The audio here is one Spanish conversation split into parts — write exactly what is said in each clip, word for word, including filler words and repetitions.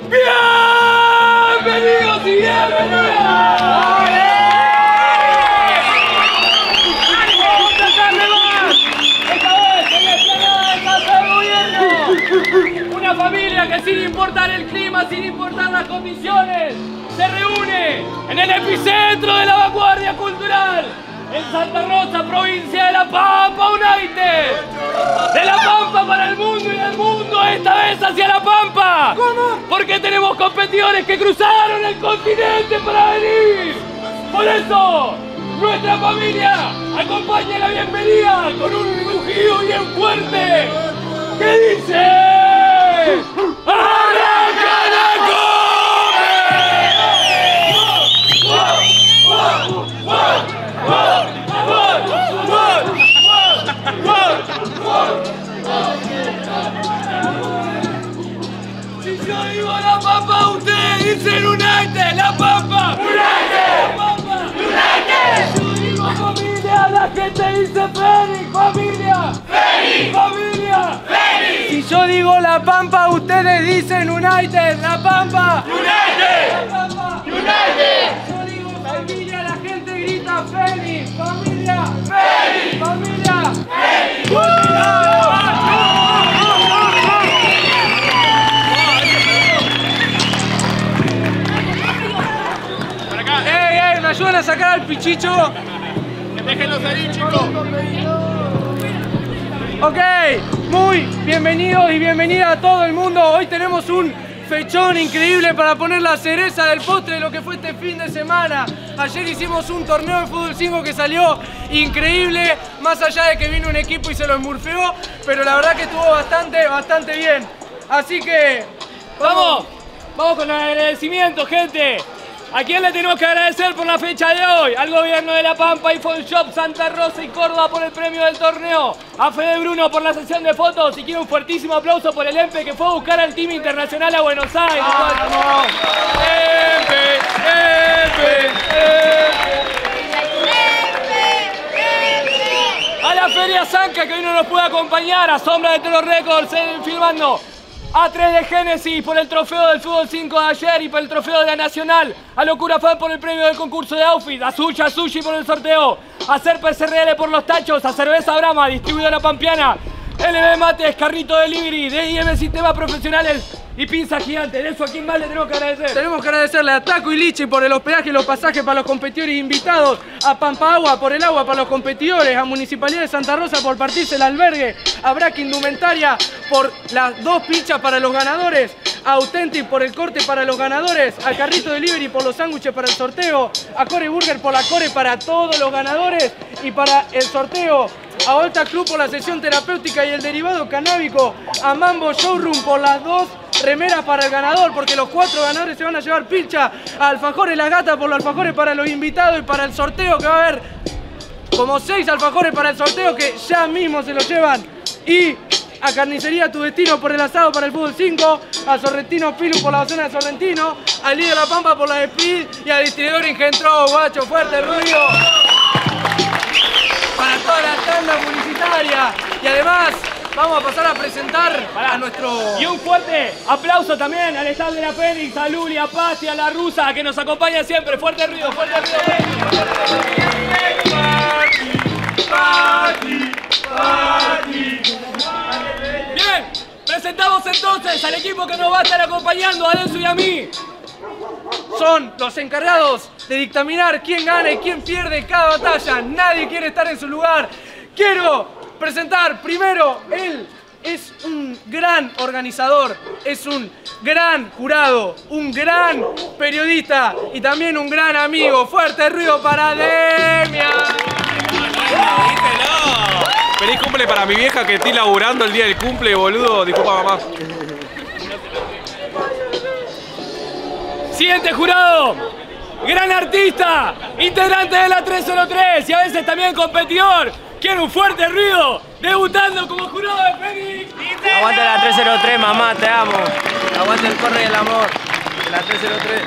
¡Bienvenidos y bienvenidas! Una familia que sin importar el clima, sin importar las condiciones, se reúne en el epicentro de la vanguardia cultural, en Santa Rosa, provincia de La Pampa United. De La Pampa para el mundo y del mundo esta vez hacia La Pampa. ¿Cómo? Porque tenemos competidores que cruzaron el continente para venir. Por eso, nuestra familia acompaña la bienvenida con un rugido bien fuerte. ¿Qué dice? ¡Arranca la Si yo digo La Pampa, ustedes dicen United, La Pampa. United. La Pampa. United. Si yo digo familia, la gente dice Félix, familia. Félix. Familia. Félix. Si yo digo La Pampa, ustedes dicen United, La Pampa. United. La Pampa. United. Si yo digo familia, la gente grita Félix, familia. Félix. Familia. Félix. ¿Me ayudan a sacar al pichicho? Déjenlos salir, chicos. Ok, muy bienvenidos y bienvenida a todo el mundo. Hoy tenemos un fechón increíble para poner la cereza del postre de lo que fue este fin de semana. Ayer hicimos un torneo de fútbol cinco que salió increíble, más allá de que vino un equipo y se lo esmurfeó, pero la verdad que estuvo bastante, bastante bien. Así que... ¡Vamos! ¡Vamos con el agradecimiento, gente! ¿A quién le tenemos que agradecer por la fecha de hoy? Al gobierno de La Pampa, iPhone Shop, Santa Rosa y Córdoba por el premio del torneo. A Fede Bruno por la sesión de fotos. Y quiero un fuertísimo aplauso por el E M P E que fue a buscar al team internacional a Buenos Aires. ¡Vamos! E M P E, E M P E, E M P E. A la Feria Zanca que hoy no nos puede acompañar. A Sombra de Toro Records, eh, filmando. A tres de Génesis por el trofeo del fútbol cinco de ayer y por el trofeo de la Nacional. A Locura Fan por el premio del concurso de outfit. A Suya Sushi por el sorteo. A Serpa S R L por los tachos. A Cerveza Brahma, distribuidora pampeana. L B Mates, Carrito Delivery. D I M Sistemas Profesionales y Pinza Gigante. De eso, ¿a quién más le tenemos que agradecer? Tenemos que agradecerle a Taco y Lichi por el hospedaje y los pasajes para los competidores invitados. A Pampa Agua por el agua para los competidores. A Municipalidad de Santa Rosa por partirse el albergue. A Brack Indumentaria por las dos pinchas para los ganadores. A Authentic por el corte para los ganadores. A Carrito Delivery por los sándwiches para el sorteo. A Core Burger por la core para todos los ganadores. Y para el sorteo, a Volta Club por la sesión terapéutica y el derivado canábico. A Mambo Showroom por las dos remeras para el ganador, porque los cuatro ganadores se van a llevar pincha. A Alfajores Las Gatas por los alfajores para los invitados y para el sorteo, que va a haber como seis alfajores para el sorteo que ya mismo se los llevan. Y a Carnicería Tu Destino por el asado para el fútbol cinco. A Sorrentino Pilu por la docena de Sorrentino. A Líder La Pampa por la de Speed. Y a Distribuidor Ingentro, guacho, fuerte ruido para toda la tanda publicitaria. Y además vamos a pasar a presentar Pará. a nuestro... Y un fuerte aplauso también al staff de la Fénix, a Luli, a Pasti, a la Rusa, que nos acompaña siempre. Fuerte ruido, fuerte ruido. Pasti, Pasti. Bien, presentamos entonces al equipo que nos va a estar acompañando, a Denso y a mí. Son los encargados de dictaminar quién gana y quién pierde cada batalla. Nadie quiere estar en su lugar. Quiero presentar primero, él es un gran organizador, es un gran jurado, un gran periodista y también un gran amigo. Fuerte ruido para Demian. Feliz cumple para mi vieja que estoy laburando el día del cumple, boludo. Disculpa, mamá. Siguiente jurado, gran artista, integrante de la tres cero tres y a veces también competidor. Quiero un fuerte ruido, debutando como jurado de Fénix. Aguante la tres cero tres, mamá, te amo. Aguante el corre y el amor de la tres cero tres.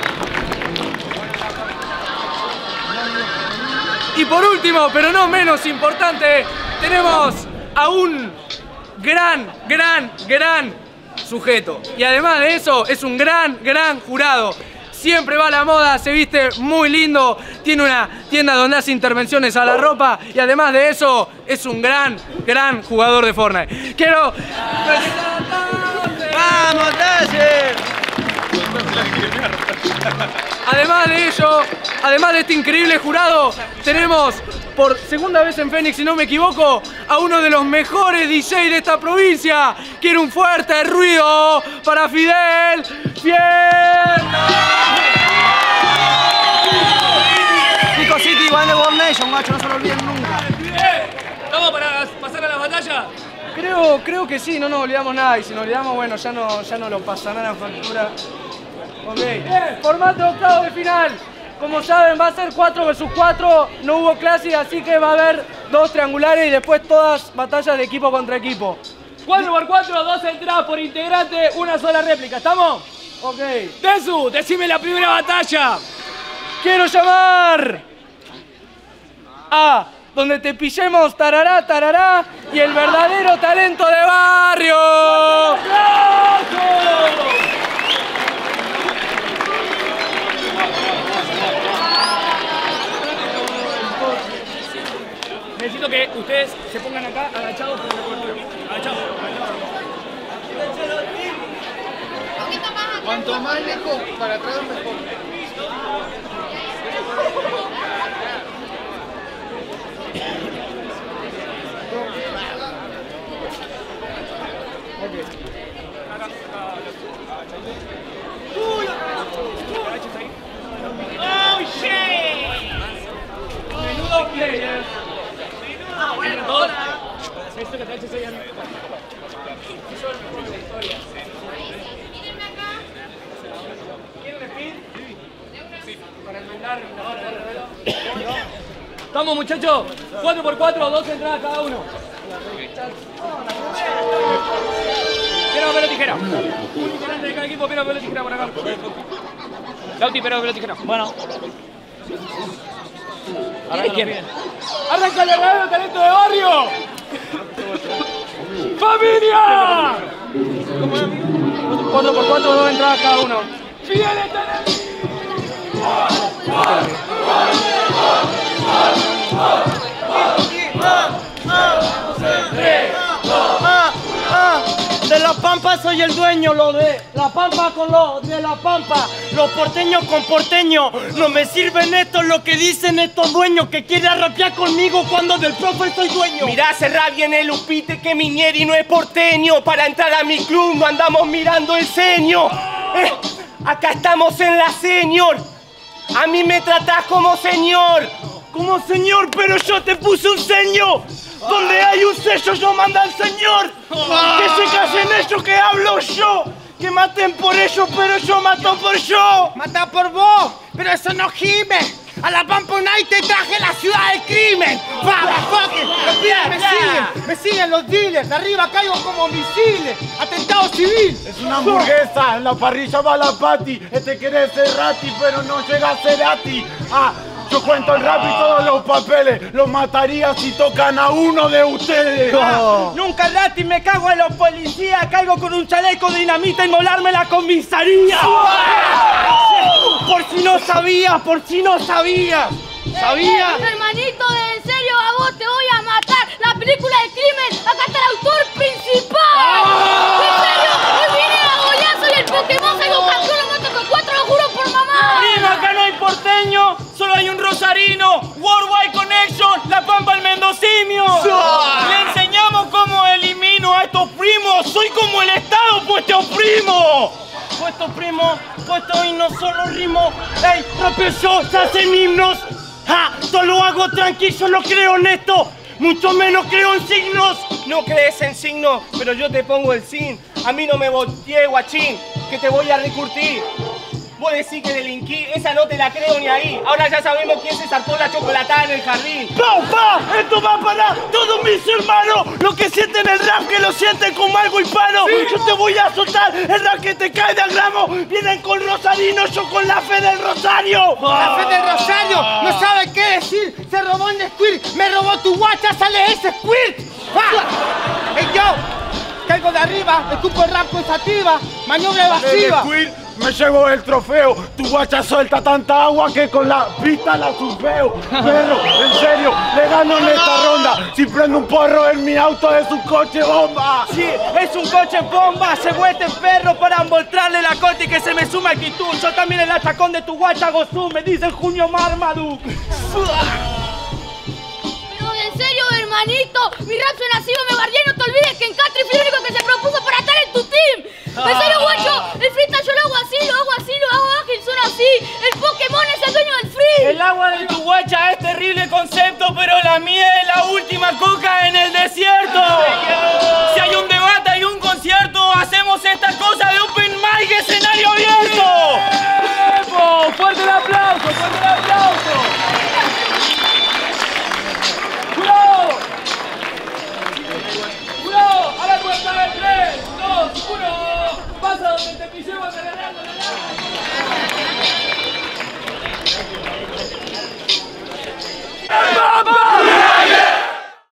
Y por último, pero no menos importante, tenemos a un gran, gran, gran sujeto. Y además de eso, es un gran, gran jurado. Siempre va a la moda, se viste muy lindo, tiene una tienda donde hace intervenciones a la ropa y además de eso, es un gran, gran jugador de Fortnite. Quiero presentar a Taser. ¡Vamos, Taser! Además de ello, además de este increíble jurado, tenemos por segunda vez en Fénix, si no me equivoco, a uno de los mejores D J de esta provincia. Quiero un fuerte ruido para Fidel Fiel. Pico City, One de World Nation, macho, no se lo olviden nunca. ¿Estamos para pasar a la batalla? Creo, creo que sí, no nos olvidamos nada. Y si nos olvidamos, bueno, ya no, ya no lo pasarán a factura. Ok. Eh, formato octavo de final. Como saben, va a ser cuatro versus cuatro. No hubo clase, así que va a haber dos triangulares y después todas batallas de equipo contra equipo. cuatro por cuatro, dos entradas por integrante, una sola réplica. ¿Estamos? Ok. Desu, decime la primera batalla. Quiero llamar a donde te pillemos, tarará, tarará, y el verdadero talento de barrio. Necesito que ustedes se pongan acá agachados por la cobertura. Agachados. Cuanto más lejos para atrás, mejor. Oh shit! Menudo player. Ah, bueno, todos. Esto que te ha hecho ese año. ¿Quieren speed? Sí. Para enmendar. Estamos, muchachos. cuatro por cuatro, dos entradas cada uno. Piedra, papel o tijera. Un integrante de cada equipo, piedra, papel o tijera por acá. Lauti, piedra, papel o tijera. Bueno. ¿Quién quiere? ¡Arranca el verdadero talento de barrio! ¡Familia! cuatro por cuatro, dos entradas cada uno. ¡Fidel está De La Pampa soy el dueño, lo de La Pampa con lo de La Pampa, los porteños con porteño. No me sirven esto lo que dicen estos dueños que quieren rapear conmigo cuando del profe soy dueño. Mirá, cerrá bien el upite que Minieri no es porteño. Para entrar a mi club no andamos mirando el ceño. Eh, acá estamos en la señor. A mí me tratás como señor. Como señor, pero yo te puse un ceño. Donde hay un sello yo manda al señor. Que se callen ellos que hablo yo. Que maten por ellos, pero yo mato por yo. Mata por vos, pero eso no gime. A La Pampa United traje la ciudad del crimen. ¡Vamos, fucking! Los pibes me siguen, me siguen los dealers. De arriba caigo como misiles. Atentado civil. Es una hamburguesa, en la parrilla va la pati. Este quiere ser rati, pero no llega a ser ati. Ah, yo cuento el rap y todos los papeles. Los mataría si tocan a uno de ustedes. Oh. Nunca rati me cago en los policías. Caigo con un chaleco de dinamita y molarme la comisaría. Oh. Por si no sabías, por si no sabías. ¿Sabías? Eh, eh, hermanito, en serio, a vos te voy a matar. La película del crimen, acá está el autor principal. Oh. En serio, hoy viene a golazo y el Pokémon se lo campeón, lo mato con cuatro, lo juro por mamá. Primo, acá no hay porteño, solo hay un rosarino. Worldwide Connection, La Pampa el mendosimio. Oh. Le enseñamos cómo elimino a estos primos. Soy como el Estado, pues te oprimo. Puesto primo, puesto y no solo rimo. Ey, propio yo, se hacen himnos. Ja, solo hago tranquilo, no creo en esto. Mucho menos creo en signos. No crees en signos, pero yo te pongo el sin. A mí no me volteé, guachín, que te voy a recurtir. Vos decís que delinquí, esa no te la creo ni ahí. Ahora ya sabemos quién se sacó la chocolatada en el jardín. ¡Pa, pa! Esto va para todos mis hermanos. Los que sienten el rap, que lo sienten como algo hispano. Sí. Yo te voy a soltar el rap que te cae de gramo. Vienen con Rosarino, yo con la fe del Rosario. La fe del Rosario no sabe qué decir. Se robó el squirt, me robó tu guacha, sale ese squirt. ¡Ah! ¡Ey, yo! caigo de arriba, escupo el rap con sativa, maniobra evasiva. Me llevo el trofeo, tu guacha suelta tanta agua que con la pista la surfeo. Perro, en serio, le gano en esta ronda. Si prendo un porro en mi auto es un coche bomba. Sí, es un coche bomba, se este perro para mostrarle la corte y que se me suma actitud. Yo también el achacón de tu guacha gozú, me dice Junio Marmaduke. Pero en serio, hermanito, mi rap suena así, no me guardé, no te olvides que en Catri fui el único que se propuso para estar en tu team. En serio, guacho, el freestyle yo lo hago así, lo hago así, lo hago ágil, suena así. El Pokémon es el dueño del free. El agua de tu guacha es terrible concepto, pero la mía es la última coca en el desierto. Si hay un debate, hay un concierto, hacemos esta cosa de open mic, escenario abierto. ¡Epo! ¡Fuerte el aplauso! ¡Fuerte el aplauso! ¡Jurado! ¡Jurado! A la cuenta de tres, dos, uno. Pasa donde te pillemos acelerando, acelerando. ¡Vamos!